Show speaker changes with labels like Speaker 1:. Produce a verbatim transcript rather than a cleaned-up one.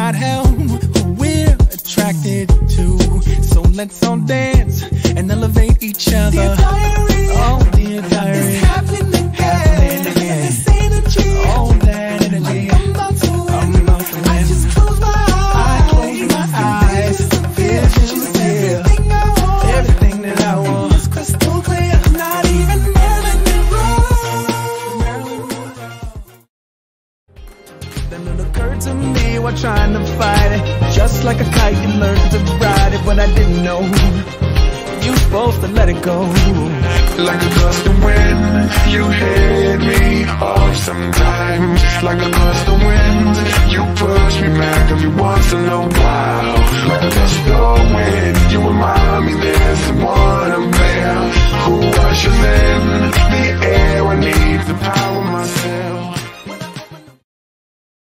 Speaker 1: cannot help who we're attracted to. So let's all dance and elevate each other.
Speaker 2: Dear diary,
Speaker 1: oh dear diary,
Speaker 2: it's happening again.
Speaker 1: Happening again.
Speaker 2: This energy,
Speaker 1: oh that energy.
Speaker 2: I'm about to win.
Speaker 1: I'm about to win.
Speaker 2: I just close my eyes.
Speaker 1: I close my eyes. Visions appear.
Speaker 2: Everything I want.
Speaker 1: Everything that I want.
Speaker 2: It's crystal clear. Not even Marilyn Monroe.
Speaker 1: Then it occurred to me while trying to fight it, just like a kite you learned to ride it, but I didn't know you're supposed to let it go.
Speaker 3: Like a gust of wind, you hit me off sometimes. Like a gust of wind,